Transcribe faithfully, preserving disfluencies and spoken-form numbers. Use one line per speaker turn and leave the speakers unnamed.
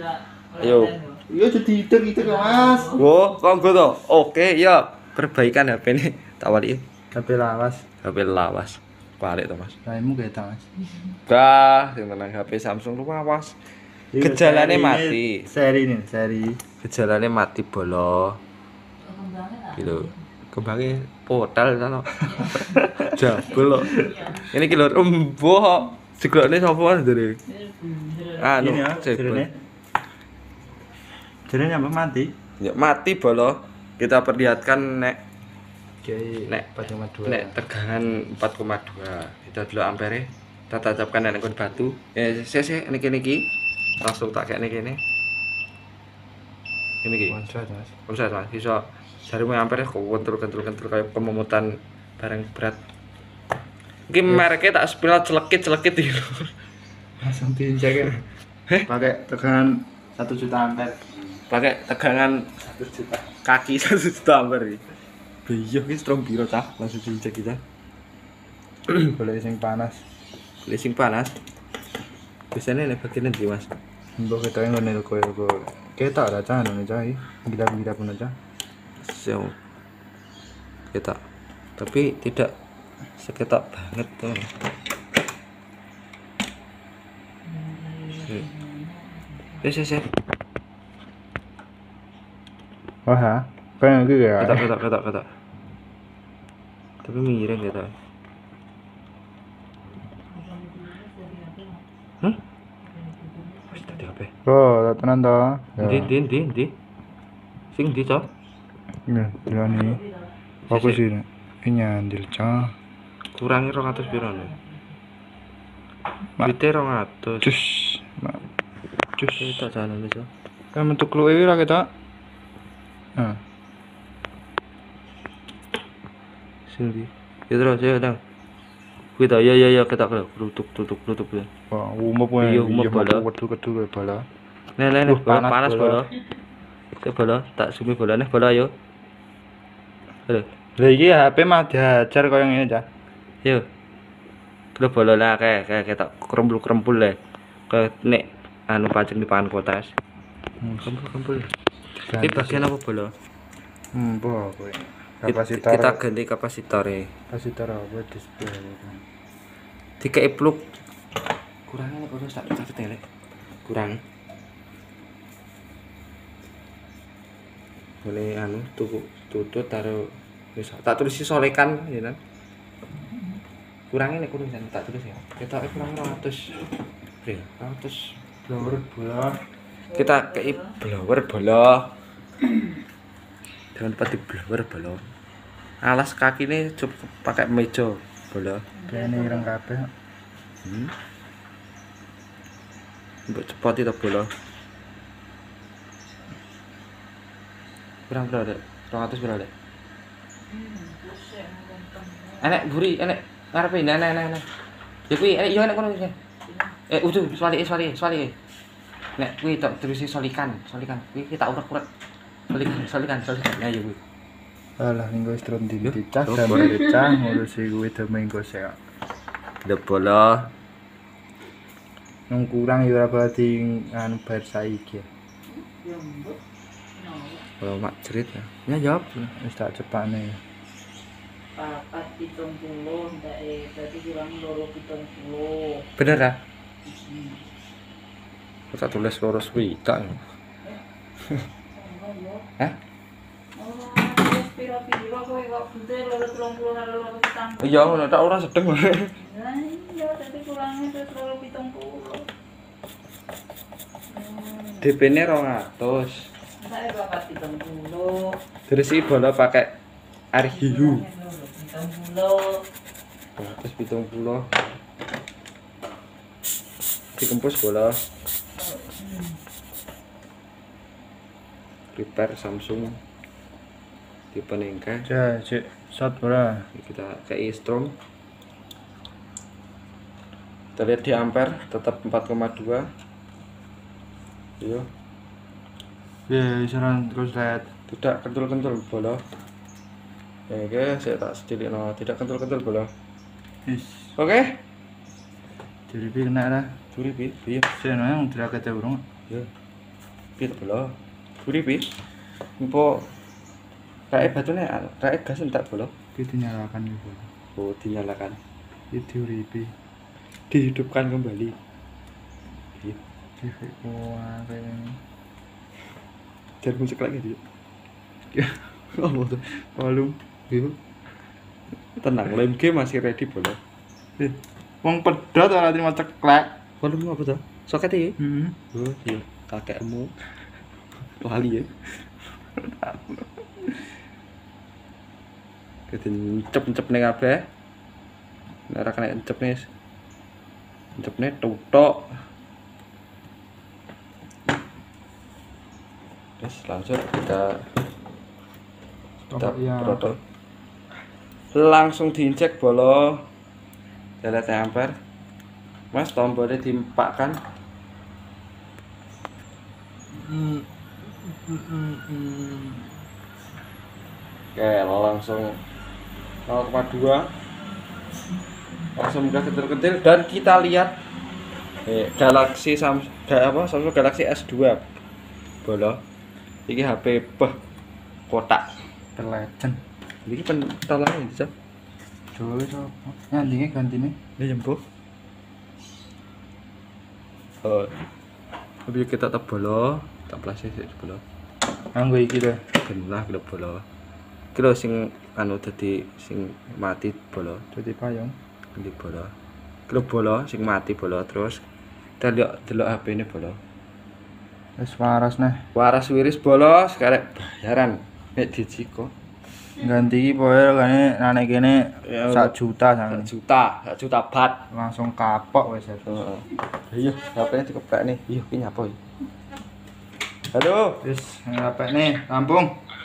Ayo.
Iya jadi itu Mas.
Wo, konggo to. Oke, ya. Perbaikan H P ini tak wali.
H P lawas.
H P lawas. Balik to, Mas.
Kayakmu ketok Mas.
Bah, sing tenang H P Samsung lu lawas. Gejalane mati.
Seri ini, seri.
Gejalane mati bolo. Gitu. Kembangnya portal sana. Jabul kok. Ini ki lho embuh kok. Jeglokne sapa Mas dari? Anu,
Ini ya, jerene. Jerene apa mati?
Ya mati bolo. Kita perlihatkan nek
Oke,
nek
empat koma dua.
nek tegangan empat koma dua. Kita dulu ampere. Kita tancapkan nek kon batu. Eh, sese niki niki. Langsung tak kayak niki ini. Ini iki.
Konslet Mas.
Konslet Mas. Iso jarimu ampere kok kentul-kentul-kentul kayak pememutan barang berat. Iki mereknya tak spiral celekit-celekit iki.
Langsung diinjak ya. Pakai tegangan satu juta ampere.
Pakai tegangan
satu juta.
kaki satu juta ampere iki. Iya iki strong biro cah, langsung diinjak kita.
Boleh sing panas.
Boleh sing panas. Biasanya nek bagian ndi, Mas?
Mbok ketoke ngene koyo koyo. Ketok ra cah ngono cah iki. Gila-gila pun aja.
So, kita. Tapi tidak seketak banget tuh. Yes, yes, yes.
Wah, kayak gitu ya.
Ketak, ketak, ketak, ketak. Tapi miring kita. Hmm? Wis tadi apa?
Oh, tenan to.
Ndi, ndi, ndi, ndi. Sing ndi, Cok?
Ya, dilani. Fokus ini. Ini andil cah.
Kurangi rong atus piro nih? Bite rong atus.
Cus. Mak. Cus.
Kita jalan aja.
Kan bentuk lu ini lah kita. Nah.
Sini. Ya terus ya dang. Kita ya ya ya kita ke tutup tutup tutup ya.
Wah, umep wae.
Iya, umep bala.
Wedu-wedu bala.
Nih nih nih
Panas
panas
bola.
bola. Ke bola tak sumi bola nih bola yo. Aduh.
Lah iki H P mah dihajar koyo ngene cah.
Yo. Terus bola lah kayak kayak kita kerempul-kerempul le. Ke nek anu paceng di pangan kotas. Kerempul-kerempul. Ini bagian apa bola?
Hmm, boh kowe.
Kita
Kapasitor.
ganti kapasitornya.
Kapasitor apa display.
Dikei plug. Kurangnya nek kono tak tak telek. Kurang. Boleh anu tuku tutut taruh wis tak tulis solekan ya kan. Kurangnya nek kurang tak tulis ya. Kita kurang seratus. Bre, seratus
Blower bola.
kita kei blower bola. Jangan lupa di blower bola. Alas kaki ini cukup pakai meja bola.
Kene ireng kabeh.
Hmm. Mbok cepot itu bola. Berapa berapa dek? dua ratus berapa dek? Enek buri, enek ngarepe enek enek enek. Ya kuwi enek yo enek kono iki. Eh udu, swali swali swali. Nek kuwi tok terus solikan, solikan. Kuwi kita urak-urak. Solikan, solikan, solikan. Ya yo kuwi.
Alah minggu wis turun di
Yo,
dicah
yo,
dan
bola.
dicah ngurusi kuwi do minggu sek.
The bola.
Nang kurang ya ora berarti anu bayar saiki.
Kalau mak cerit ya. Ya jawab.
Wis tak cepane.
Papat pitung puluh ndak eh berarti kurang loro pitung puluh.
Bener ah? Kok tak tulis loro swita. Hah?
Oh, wis pira-pira kowe kok bunte loro telung puluh karo loro pitung puluh.
Iya, ngono tak ora sedeng.
Lah iya, dadi kurangnya terus loro pitung puluh.
D P-ne dua ratus.
Saya papat pitung puluh.
Terus iki bola pakai air hiu.
Pitung puluh.
Terus pitung puluh. Dikempus bola. Repair Samsung. Tipe nengke.
Cek, cek shot ora.
Kita kayak strong. Kita lihat di ampere tetap empat koma dua. Iya.
Ya, isaran terus lihat.
Tidak kentul-kentul bola. Oke, saya tak sedikit no. Tidak kentul-kentul bola.
Wis,
Oke.
jadi pi kena lah.
Curi bi, bi.
Saya nang drakete urung.
Ya. Piye to bolo? Buri pi. Empo rae batune rae gas entek bolo.
Itu dinyalakan gitu.
Oh, dinyalakan.
Itu diuripi.
Dihidupkan kembali. Iya.
Cilik kuareng.
Jangan musik lagi dia.
Oh, tuh. Volume.
Iya. Tenang, lem game masih ready bolo.
Eh, wong pedot ora terima ceklek.
Volume apa tuh? Soket iki?
Heeh.
Oh, iya. Kakekmu. Lali ya. Kita encep-encep ning kabeh. Nek ora kena encep nih. Encepne tutuk. Terus langsung kita kita
Iya.
protol. Langsung diinjek bolo. Dalat ampere. Mas tombolnya diempakkan.
Hmm. Hmm. Hmm.
Oke, langsung nol koma dua. Langsung ke kecil-kecil dan kita lihat eh, Galaxy Samsung apa Samsung Galaxy S dua bolo. Iki H P beh kotak.
The Legend.
Iki pentolane iki, Cok.
Coba coba. Nyandinge gantine.
Ya jempo. Oh. Tapi kita tak bolo, tak plastik sik bolo.
Nganggo iki to.
Genah kilo bolo. Kilo sing anu dadi sing mati bolo.
Dadi payung.
Di bola. Kilo bola sing mati bola terus kita lihat delok H P-ne bola.
Wis waras neh.
Waras wiris bola sekarang bayaran nek dijiko.
Ganti iki pokoke regane nane kene
Ya,
sak juta
satu
sampe.
juta, satu juta bat.
Langsung kapok wis.
Heeh. Iya, H P-ne dikeprek nih. Iya, ki nyapa iki? Halo.
Wis ngapekne rampung.